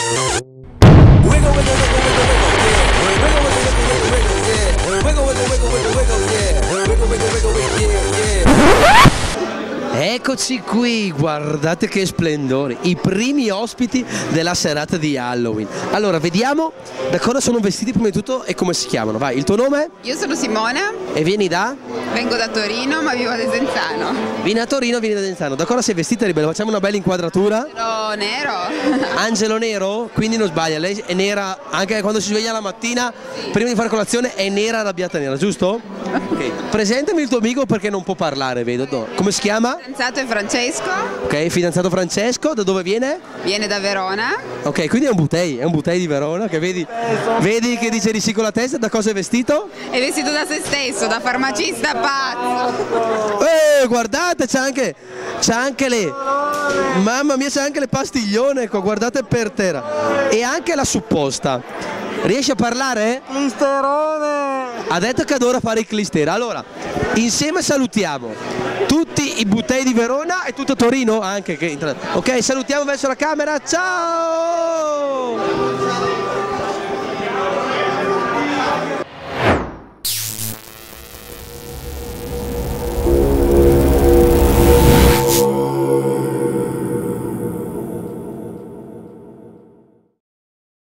Eccoci qui, guardate che splendore, i primi ospiti della serata di Halloween. Allora, vediamo da cosa sono vestiti prima di tutto e come si chiamano. Vai, il tuo nome? Io sono Simona. E vieni da? Vengo da Torino ma vivo a Desenzano. Vieni a Torino, vieni da Desenzano. Da cosa sei vestita, Ribello? Facciamo una bella inquadratura. Sono nero. Angelo nero? Quindi non sbaglia, lei è nera anche quando si sveglia la mattina, prima di fare colazione è nera, arrabbiata nera, giusto? Ok. Presentami il tuo amico perché non può parlare, vedo. No. Come si chiama? Il fidanzato è Francesco. Ok, fidanzato Francesco, da dove viene? Viene da Verona. Ok, quindi è un butei di Verona che vedi che dice di sì con la testa. Da cosa è vestito? È vestito da se stesso, da farmacista pazzo. Guardate, c'è anche le, mamma mia, c'è anche le pastiglione qua, guardate per terra. E anche la supposta. Riesci a parlare? Clisterone! Ha detto che adora fare il clistera. Allora, insieme salutiamo tutti i butei di Verona e tutto Torino anche. Ok, salutiamo verso la camera. Ciao!